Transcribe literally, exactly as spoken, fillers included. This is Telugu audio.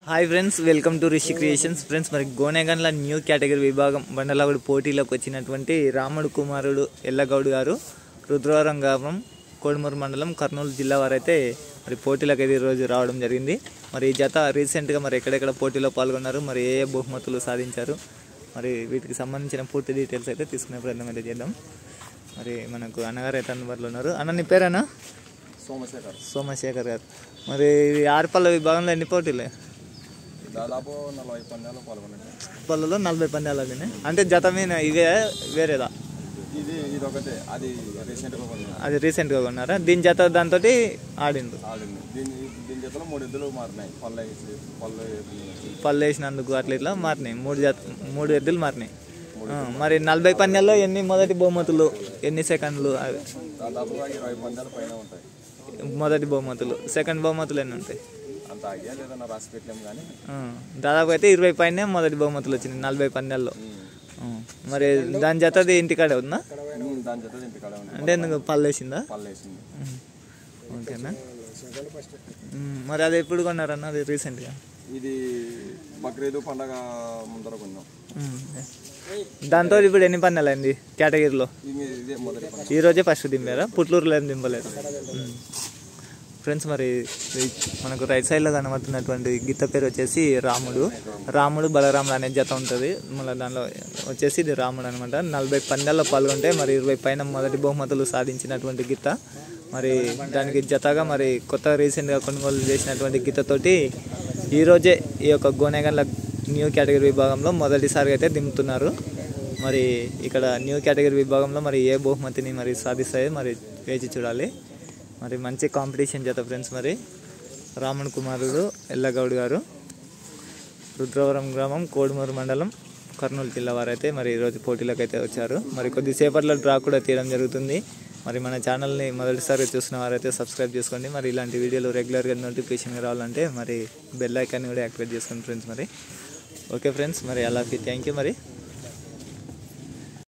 Hi friends, welcome to Rishi creations. Friends, మరి గోనెగండ్ల న్యూ కేటగిరీ విభాగం బండలాగుడు పోటీలోకి వచ్చినటువంటి రాముడు కుమారుడు ఎల్లగౌడ్ గారు రుద్రవరం గ్రామం కోడుమూరు మండలం కర్నూలు జిల్లా వారైతే మరి పోటీలకు అయితే ఈరోజు రావడం జరిగింది. మరి ఈ జత రీసెంట్గా మరి ఎక్కడెక్కడ పోటీలో పాల్గొన్నారు, మరి ఏ ఏ బహుమతులు సాధించారు, మరి వీటికి సంబంధించిన పూర్తి డీటెయిల్స్ అయితే తీసుకునే ప్రయత్నం అయితే చేద్దాం. మరి మనకు అన్నగారు అయితే అందుబాటులో ఉన్నారు. అన్న, నీ పేరేనా? సోమశేఖర్ సోమశేఖర్ గారు. మరి ఆరుపల్ల విభాగంలో ఎన్ని పోటీలే? దాదాపు నలభై పందాలు పాల్గొన్నాయి. పళ్ళలో నలభై పందాలు అవి అంటే జత మీద ఇవే వేరేదా? ఇది ఇది ఒకటే, అది రీసెంట్గా కొన్నాను. అది రీసెంట్గా కొన్నారా? దీని జత దాంతో ఆడిండు ఆడింది. దీని దీని జతలో మూడు ఎద్దులు మారినాయి. పళ్ళు వేసి పళ్ళు పళ్ళు వేసినందుకు అట్లా ఇట్లా మారినాయి. మూడు జత మూడు ఎద్దులు మారినాయి. మరి నలభై పందాల్లో ఎన్ని మొదటి బహుమతులు, ఎన్ని సెకండ్లు? అవి దాదాపుగా ఇరవై పందాలు పైన ఉంటాయి. మొదటి బహుమతులు. సెకండ్ బహుమతులు ఎన్ని ఉంటాయి? అంత ఐడియా లేదన్న, రాసి పెట్టలేము. కానీ దాదాపు అయితే ఇరవై పైన మొదటి బహుమతులు వచ్చినాయి నలభై పందాల్లో. మరి దాని జతది ఇంటికాడే ఉందా? దాని జత ఇంటికాడే ఉంది. అంటే ఎందుకు పళ్ళు వేసిందా? పళ్ళు వేసింది. ఓకేనా. మరి అది ఎప్పుడు కొన్నారన్న? అది రీసెంట్గా? ఇది బక్రీదు పండగ ముందర కొన్నాం. దాంతో ఇప్పుడు ఎన్ని పందాలు అయింది కేటగిరీలో? ఇదే మొదటి పండుగ. ఈరోజే ఫస్ట్ దింపారా? పుట్లూరులో ఏం దింపలేదు. ఫ్రెండ్స్, మరి మనకు రైట్ సైడ్లో కనబడుతున్నటువంటి గీత పేరు వచ్చేసి రాముడు. రాముడు బలరాముడు అనే జత ఉంటుంది. మళ్ళీ దానిలో వచ్చేసి ఇది రాముడు అనమాట. నలభై పందాల్లో పాల్గొంటే మరి ఇరవై పైన మొదటి బహుమతులు సాధించినటువంటి గీత. మరి దానికి జతగా మరి కొత్త రీసెంట్గా కొనుగోలు చేసినటువంటి గీతతోటి ఈరోజే ఈ యొక్క గోనెగండ్ల న్యూ కేటగిరీ విభాగంలో మొదటిసారిగా అయితే దింపుతున్నారు. మరి ఇక్కడ న్యూ కేటగిరీ విభాగంలో మరి ఏ బహుమతిని మరి సాధిస్తాయో మరి వేచి చూడాలి. మరి మంచి కాంపిటీషన్ జత ఫ్రెండ్స్. మరి రాముడు కుమారుడు ఎల్లగౌడ్ గారు రుద్రవరం గ్రామం కోడుమూరు మండలం కర్నూలు జిల్లా వారైతే మరి ఈరోజు పోటీలకు అయితే వచ్చారు. మరి కొద్దిసేపట్లో డ్రా కూడా తీయడం జరుగుతుంది. మరి మన ఛానల్ని మొదటిసారి చూసిన వారైతే సబ్స్క్రైబ్ చేసుకోండి. మరి ఇలాంటి వీడియోలు రెగ్యులర్గా నోటిఫికేషన్ రావాలంటే మరి బెల్ ఐకాన్ని కూడా యాక్టివేట్ చేసుకోండి ఫ్రెండ్స్. మరి ఓకే ఫ్రెండ్స్, మరి అలాగే థ్యాంక్ యూ. మరి